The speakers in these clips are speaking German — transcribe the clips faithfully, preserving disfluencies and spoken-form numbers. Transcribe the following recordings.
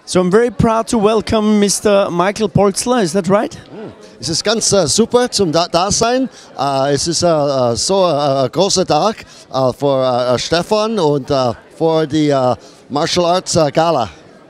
So I'm very proud to welcome Mister Michael Polzler, is that right? Es ist ganz uh, super zum da, da sein. Uh, es ist uh, uh, so ein uh, großer Tag uh, für uh, Stefan und uh, für die uh, Martial Arts uh, Gala.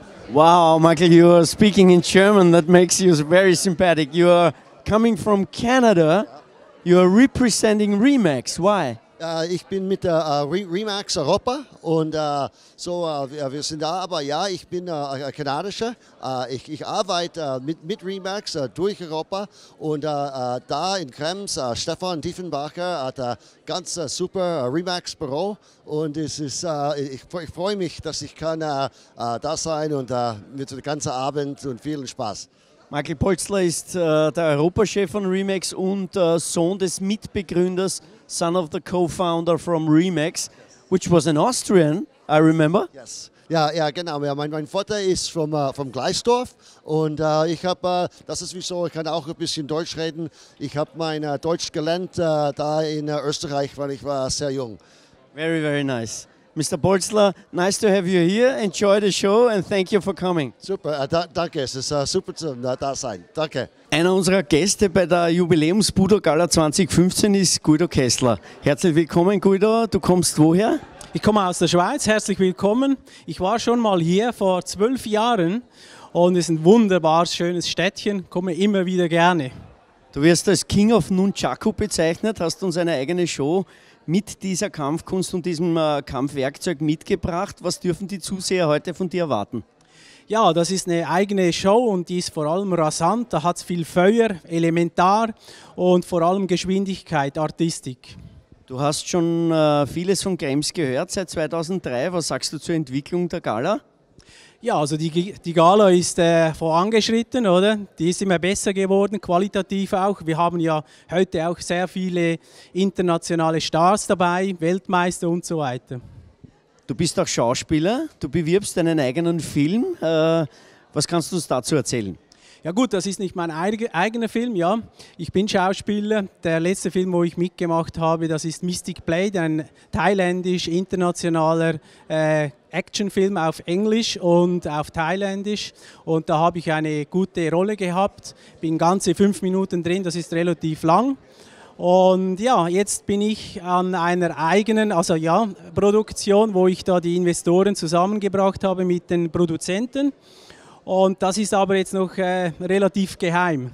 Wow, Michael, you are speaking in German. That makes you very sympathetic. You are coming from Canada. You are representing Remax. Why? Uh, ich bin mit der uh, Re Remax Europa und uh, so uh, wir, wir sind da, aber ja, ich bin uh, Kanadischer. Uh, ich, ich arbeite uh, mit, mit Remax uh, durch Europa und uh, uh, da in Krems, uh, Stefan Diefenbacher hat ein ganz uh, super uh, Remax Büro und es ist, uh, ich, ich freue mich, dass ich kann uh, uh, da sein und uh, mit dem ganzen Abend und vielen Spaß. Michael Polzler ist äh, der Europachef von Remax und äh, Sohn des Mitbegründers, son of the co-founder from Remax, which was an Austrian, I remember. Yes. Ja, ja, genau. Ja, mein, mein Vater ist vom, uh, vom Gleisdorf und uh, ich habe, uh, das ist wieso, ich kann auch ein bisschen Deutsch reden. Ich habe mein uh, Deutsch gelernt uh, da in uh, Österreich, weil ich war sehr jung. Very, very nice. Mister Polzler, nice to have you here. Enjoy the show and thank you for coming. Super, uh, da, danke. Es ist uh, super zum uh, da sein. Danke. Einer unserer Gäste bei der Jubiläums-Budo-Gala zwanzig fünfzehn ist Guido Kessler. Herzlich willkommen, Guido. Du kommst woher? Ich komme aus der Schweiz. Herzlich willkommen. Ich war schon mal hier vor zwölf Jahren und es ist ein wunderbar schönes Städtchen. Komme immer wieder gerne. Du wirst als King of Nunchaku bezeichnet, hast uns eine eigene Show mit dieser Kampfkunst und diesem äh, Kampfwerkzeug mitgebracht. Was dürfen die Zuseher heute von dir erwarten? Ja, das ist eine eigene Show und die ist vor allem rasant. Da hat es viel Feuer, Elementar und vor allem Geschwindigkeit, Artistik. Du hast schon äh, vieles von Krems gehört seit zweitausenddrei. Was sagst du zur Entwicklung der Gala? Ja, also die, die Gala ist äh, vorangeschritten, oder? Die ist immer besser geworden, qualitativ auch. Wir haben ja heute auch sehr viele internationale Stars dabei, Weltmeister und so weiter. Du bist auch Schauspieler, du bewirbst einen eigenen Film. Äh, was kannst du uns dazu erzählen? Ja gut, das ist nicht mein eigener Film, ja. Ich bin Schauspieler. Der letzte Film, wo ich mitgemacht habe, das ist Mystic Blade, ein thailändisch-internationaler äh, Actionfilm auf Englisch und auf Thailändisch. Und da habe ich eine gute Rolle gehabt. Bin ganze fünf Minuten drin, das ist relativ lang. Und ja, jetzt bin ich an einer eigenen, also ja, Produktion, wo ich da die Investoren zusammengebracht habe mit den Produzenten. Und das ist aber jetzt noch äh, relativ geheim.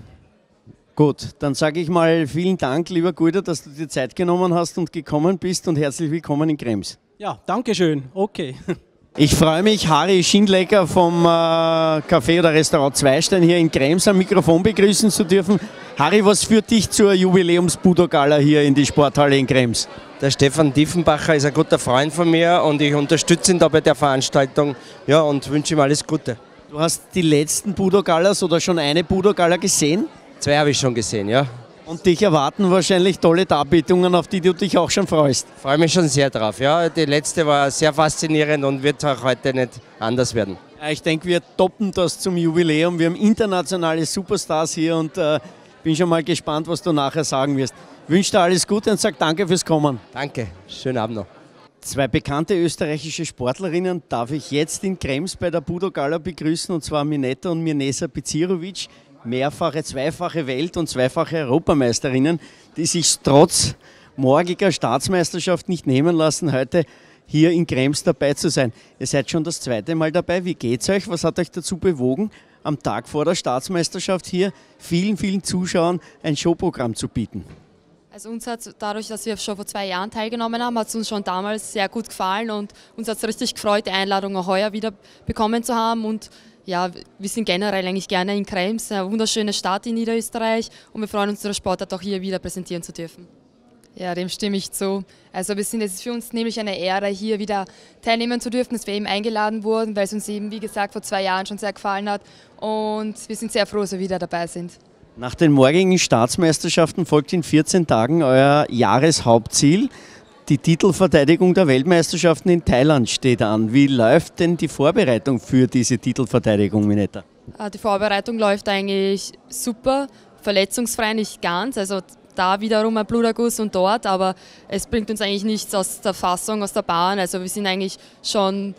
Gut, dann sage ich mal vielen Dank, lieber Guido, dass du dir Zeit genommen hast und gekommen bist und herzlich willkommen in Krems. Ja, danke schön. Okay. Ich freue mich, Harry Schindlecker vom äh, Café oder Restaurant Zweistein hier in Krems am Mikrofon begrüßen zu dürfen. Harry, was führt dich zur Jubiläums-Budo-Gala hier in die Sporthalle in Krems? Der Stefan Diefenbacher ist ein guter Freund von mir und ich unterstütze ihn da bei der Veranstaltung, ja, und wünsche ihm alles Gute. Du hast die letzten Budo-Galas oder schon eine Budo-Gala gesehen? Zwei habe ich schon gesehen, ja. Und dich erwarten wahrscheinlich tolle Darbietungen, auf die du dich auch schon freust. Ich freue mich schon sehr drauf, ja. Die letzte war sehr faszinierend und wird auch heute nicht anders werden. Ja, ich denke, wir toppen das zum Jubiläum. Wir haben internationale Superstars hier und äh, bin schon mal gespannt, was du nachher sagen wirst. Ich wünsche dir alles Gute und sage danke fürs Kommen. Danke, schönen Abend noch. Zwei bekannte österreichische Sportlerinnen darf ich jetzt in Krems bei der Budo-Gala begrüßen, und zwar Mineta und Mirnesa Becirovic, mehrfache, zweifache Welt- und zweifache Europameisterinnen, die sich trotz morgiger Staatsmeisterschaft nicht nehmen lassen, heute hier in Krems dabei zu sein. Ihr seid schon das zweite Mal dabei. Wie geht's euch? Was hat euch dazu bewogen, am Tag vor der Staatsmeisterschaft hier vielen, vielen Zuschauern ein Showprogramm zu bieten? Also uns hat dadurch, dass wir schon vor zwei Jahren teilgenommen haben, hat es uns schon damals sehr gut gefallen und uns hat es richtig gefreut, die Einladung auch heuer wieder bekommen zu haben. Und ja, wir sind generell eigentlich gerne in Krems, eine wunderschöne Stadt in Niederösterreich, und wir freuen uns, unsere Sportart auch hier wieder präsentieren zu dürfen. Ja, dem stimme ich zu. Also wir sind, es ist für uns nämlich eine Ehre, hier wieder teilnehmen zu dürfen, dass wir eben eingeladen wurden, weil es uns eben, wie gesagt, vor zwei Jahren schon sehr gefallen hat, und wir sind sehr froh, dass wir wieder dabei sind. Nach den morgigen Staatsmeisterschaften folgt in vierzehn Tagen euer Jahreshauptziel. Die Titelverteidigung der Weltmeisterschaften in Thailand steht an. Wie läuft denn die Vorbereitung für diese Titelverteidigung, Mineta? Die Vorbereitung läuft eigentlich super, verletzungsfrei nicht ganz. Also da wiederum ein Bluterguss und dort, aber es bringt uns eigentlich nichts aus der Fassung, aus der Bahn. Also wir sind eigentlich schon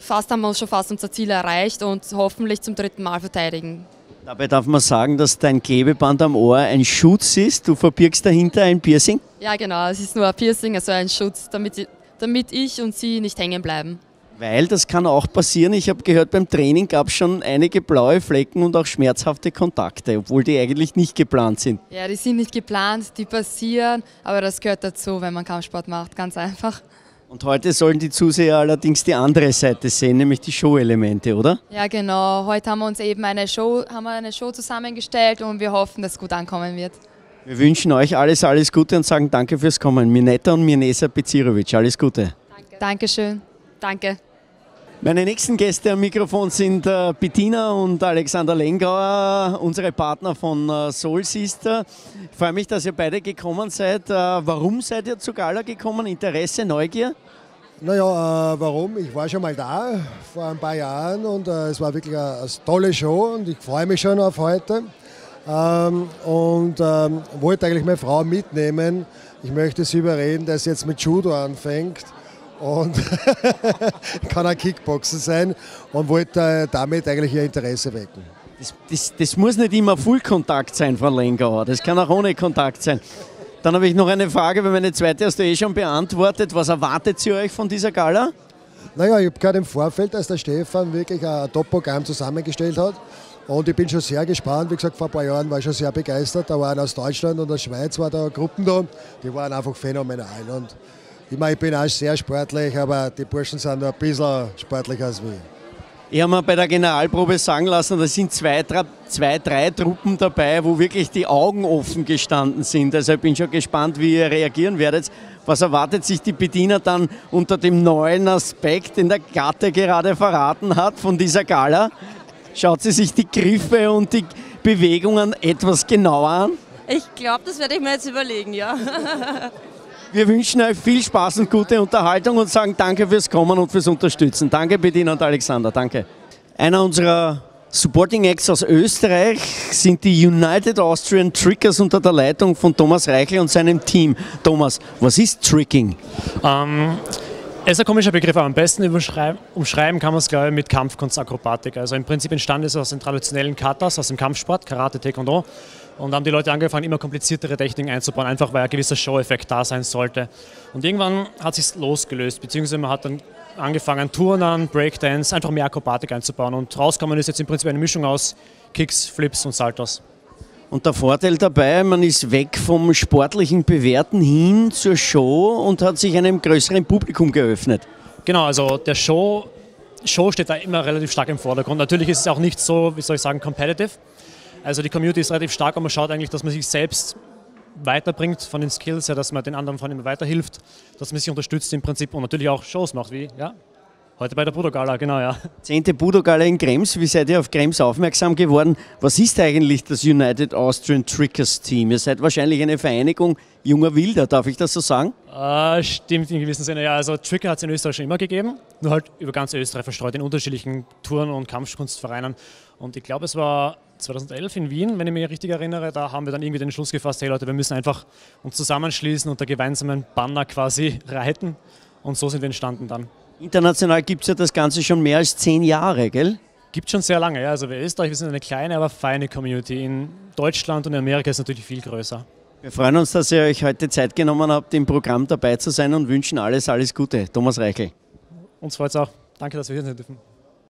fast haben wir schon fast unser Ziel erreicht und hoffentlich zum dritten Mal verteidigen. Dabei darf man sagen, dass dein Klebeband am Ohr ein Schutz ist. Du verbirgst dahinter ein Piercing? Ja genau, es ist nur ein Piercing, also ein Schutz, damit, damit ich und sie nicht hängen bleiben. Weil das kann auch passieren. Ich habe gehört, beim Training gab es schon einige blaue Flecken und auch schmerzhafte Kontakte, obwohl die eigentlich nicht geplant sind. Ja, die sind nicht geplant, die passieren, aber das gehört dazu, wenn man Kampfsport macht, ganz einfach. Und heute sollen die Zuseher allerdings die andere Seite sehen, nämlich die Show-Elemente, oder? Ja genau, heute haben wir uns eben eine Show, haben wir eine Show zusammengestellt und wir hoffen, dass es gut ankommen wird. Wir wünschen euch alles, alles Gute und sagen danke fürs Kommen. Mineta und Mirnesa Becirovic, alles Gute. Danke. Dankeschön. Danke. Meine nächsten Gäste am Mikrofon sind äh, Bettina und Alexander Lengauer, unsere Partner von äh, Soul Sister. Ich freue mich, dass ihr beide gekommen seid. Äh, warum seid ihr zu Gala gekommen? Interesse, Neugier? Naja, äh, warum? Ich war schon mal da vor ein paar Jahren und äh, es war wirklich eine, eine tolle Show und ich freue mich schon auf heute. Ähm, und ähm, wollte eigentlich meine Frau mitnehmen. Ich möchte sie überreden, dass sie jetzt mit Judo anfängt. Und kann auch Kickboxen sein und wollte damit eigentlich ihr Interesse wecken. Das, das, das muss nicht immer Fullkontakt sein, Frau Lengauer, das kann auch ohne Kontakt sein. Dann habe ich noch eine Frage, weil meine zweite hast du eh schon beantwortet. Was erwartet Sie euch von dieser Gala? Naja, ich habe gehört im Vorfeld, dass der Stefan wirklich ein Top-Programm zusammengestellt hat. Und ich bin schon sehr gespannt. Wie gesagt, vor ein paar Jahren war ich schon sehr begeistert. Da waren aus Deutschland und aus der Schweiz war da Gruppen da. Die waren einfach phänomenal. Und ich meine, ich bin auch sehr sportlich, aber die Burschen sind noch ein bisschen sportlicher als wir. Ich habe mir bei der Generalprobe sagen lassen, da sind zwei, zwei, drei Truppen dabei, wo wirklich die Augen offen gestanden sind. Also ich bin schon gespannt, wie ihr reagieren werdet. Was erwartet sich die Bediener dann unter dem neuen Aspekt, den der Gatte gerade verraten hat von dieser Gala? Schaut sie sich die Griffe und die Bewegungen etwas genauer an? Ich glaube, das werde ich mir jetzt überlegen, ja. Wir wünschen euch viel Spaß und gute Unterhaltung und sagen danke fürs Kommen und fürs Unterstützen. Danke Bettina und Alexander, danke. Einer unserer Supporting Acts aus Österreich sind die United Austrian Trickers unter der Leitung von Thomas Reichel und seinem Team. Thomas, was ist Tricking? Ähm, es ist ein komischer Begriff, aber am besten umschreiben, umschreiben kann man es, glaube ich, mit Kampfkunstakrobatik. Also im Prinzip entstanden ist es aus den traditionellen Katas, aus dem Kampfsport, Karate, Taekwondo. Und haben die Leute angefangen, immer kompliziertere Techniken einzubauen, einfach weil ein gewisser Show-Effekt da sein sollte. Und irgendwann hat es sich losgelöst, beziehungsweise man hat dann angefangen, Turnen, Breakdance, einfach mehr Akrobatik einzubauen. Und rauskommen ist jetzt im Prinzip eine Mischung aus Kicks, Flips und Saltos. Und der Vorteil dabei, man ist weg vom sportlichen Bewerten hin zur Show und hat sich einem größeren Publikum geöffnet. Genau, also der Show, Show steht da immer relativ stark im Vordergrund. Natürlich ist es auch nicht so, wie soll ich sagen, competitive. Also die Community ist relativ stark und man schaut eigentlich, dass man sich selbst weiterbringt von den Skills her, dass man den anderen von ihm weiterhilft, dass man sich unterstützt im Prinzip und natürlich auch Shows macht, wie ja, heute bei der Budo-Gala, genau, ja. Zehnte Budo-Gala in Krems, wie seid ihr auf Krems aufmerksam geworden? Was ist eigentlich das United Austrian Trickers Team? Ihr seid wahrscheinlich eine Vereinigung junger Wilder, darf ich das so sagen? Äh, stimmt in gewissem Sinne, ja. Also Tricker hat es in Österreich schon immer gegeben, nur halt über ganz Österreich verstreut in unterschiedlichen Touren- und Kampfkunstvereinen. Und ich glaube, es war zweitausendelf in Wien, wenn ich mich richtig erinnere, da haben wir dann irgendwie den Schluss gefasst, hey Leute, wir müssen einfach uns zusammenschließen und der gemeinsamen Banner quasi reiten. Und so sind wir entstanden dann. International gibt es ja das Ganze schon mehr als zehn Jahre, gell? Gibt schon sehr lange, ja. Also wir Österreich, wir sind eine kleine, aber feine Community. In Deutschland und in Amerika ist es natürlich viel größer. Wir freuen uns, dass ihr euch heute Zeit genommen habt, im Programm dabei zu sein und wünschen alles, alles Gute. Thomas Reichel. Uns freut es auch. Danke, dass wir hier sein dürfen.